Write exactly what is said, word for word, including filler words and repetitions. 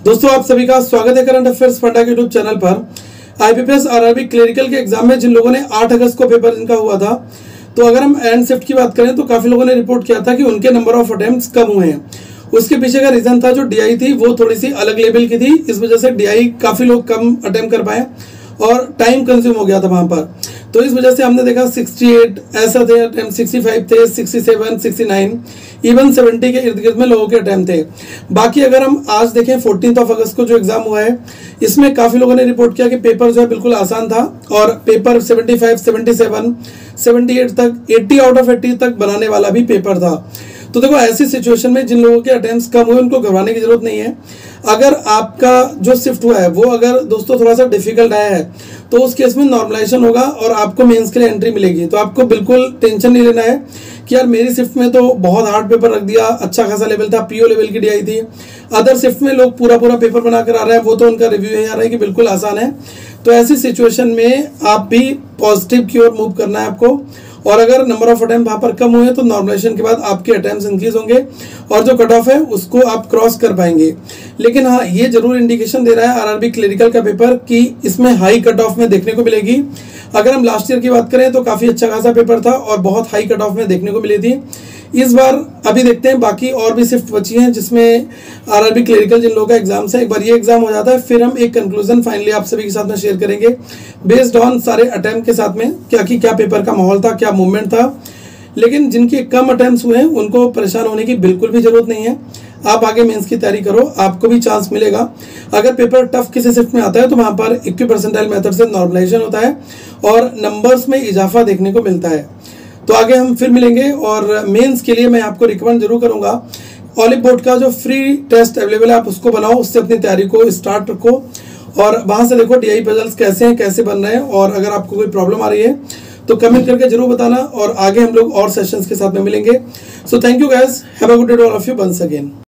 दोस्तों आप सभी का स्वागत है करंट अफेयर्स फंडा के यूट्यूब चैनल पर। आईबीपीएस आरआरबी क्लरिकल के एग्जाम में जिन लोगों ने आठ अगस्त को पेपर जिनका हुआ था, तो अगर हम एंड शिफ्ट की बात करें तो काफी लोगों ने रिपोर्ट किया था कि उनके नंबर ऑफ अटेम्प्ट्स कम हुए हैं। उसके पीछे का रीजन था जो डीआई थी वो थोड़ी सी अलग लेवल की थी, इस वजह से डीआई काफी लोग कम अटेम्प्ट कर पाए और टाइम कंज्यूम हो गया था वहां पर। तो इस वजह से हमने देखा अड़सठ ऐसा थे अटेम्प्ट, पैंसठ थे, सड़सठ, उनहत्तर, इवन सत्तर के इर्द गिर्द में लोगों के अटेम्प्ट थे। बाकी अगर हम आज देखें चौदह ऑफ अगस्त को जो एग्जाम हुआ है, इसमें काफी लोगों ने रिपोर्ट किया कि पेपर जो है बिल्कुल आसान था और पेपर पचहत्तर, सतहत्तर, अठहत्तर तक अस्सी आउट ऑफ अस्सी तक बनाने वाला भी पेपर था। तो देखो ऐसी सिचुएशन में जिन लोगों के अटेम्प्ट्स कम हुए उनको घबराने की जरूरत नहीं है। अगर आपका जो शिफ्ट हुआ है वो अगर दोस्तों थोड़ा सा डिफिकल्ट आया है तो उस केस में नॉर्मलाइजेशन होगा और आपको मेंस के लिए एंट्री मिलेगी। तो आपको बिल्कुल टेंशन नहीं लेना है कि यार मेरी शिफ्ट में तो बहुत हार्ड पेपर रख दिया, अच्छा खासा लेवल था, पीओ लेवल की डीआई थी, अदर शिफ्ट में लोग पूरा पूरा पेपर बना कर आ रहे हैं, वो तो उनका रिव्यू यही आ रहा है कि बिल्कुल आसान है। तो ऐसी सिचुएशन में आप भी पॉजिटिव की ओर मूव करना है आपको। और अगर नंबर ऑफ अटेम्प्ट वहां पर कम हुए तो नॉर्मलाइजेशन के बाद आपके अटेम्प्ट्स इंक्रीज होंगे और जो कट ऑफ है उसको आप क्रॉस कर पाएंगे। लेकिन हाँ, ये जरूर इंडिकेशन दे रहा है आरआरबी क्लरिकल का पेपर कि इसमें हाई कट ऑफ में देखने को मिलेगी। अगर हम लास्ट ईयर की बात करें तो काफी अच्छा खासा पेपर था और बहुत हाई कट ऑफ में देखने को मिली थी। इस बार अभी देखते हैं, बाकी और भी शिफ्ट बची हैं जिसमें आरआरबी क्लरिकल जिन लोगों का एग्जाम है, एक बार ये एग्जाम हो जाता है फिर हम एक कंक्लूजन फाइनली आप सभी के साथ में शेयर करेंगे बेस्ड ऑन सारे अटेम्प्ट के साथ में क्या की क्या पेपर का माहौल था, क्या मूवमेंट था। लेकिन जिनके कम अटेम्प्ट्स हुए हैं उनको परेशान होने की बिल्कुल भी जरूरत नहीं है। आप आगे मेंस की तैयारी करो, आपको भी चांस मिलेगा। अगर पेपर टफ किसी शिफ्ट में आता है तो वहां पर इक्कीस परसेंटाइल मेथड से नॉर्मलाइजेशन होता है और नंबर्स में इजाफा देखने को मिलता है। तो आगे हम फिर मिलेंगे और मेंस के लिए मैं आपको रिकमेंड जरूर करूंगा, ऑलिव बोर्ड का जो फ्री टेस्ट अवेलेबल है आप उसको बनाओ, उससे अपनी तैयारी को स्टार्ट रखो और वहां से देखो डीआई पजल्स कैसे हैं, कैसे बन रहे हैं। और अगर आपको कोई प्रॉब्लम आ रही है तो कमेंट करके जरूर बताना और आगे हम लोग और सेशंस के साथ में मिलेंगे। So thank you guys, have a good day to all of you once again.